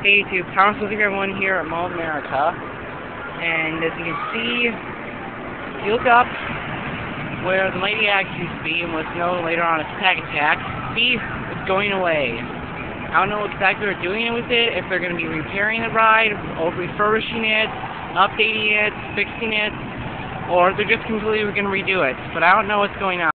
Hey YouTube, Thomas with everyone here at Mall of America, and as you can see, if you look up where the Mighty Axe used to be and was known later on as Pack Attack, see, it's going away. I don't know exactly what they're doing with it, if they're going to be repairing the ride, or refurbishing it, updating it, fixing it, or if they're just completely going to redo it, but I don't know what's going on.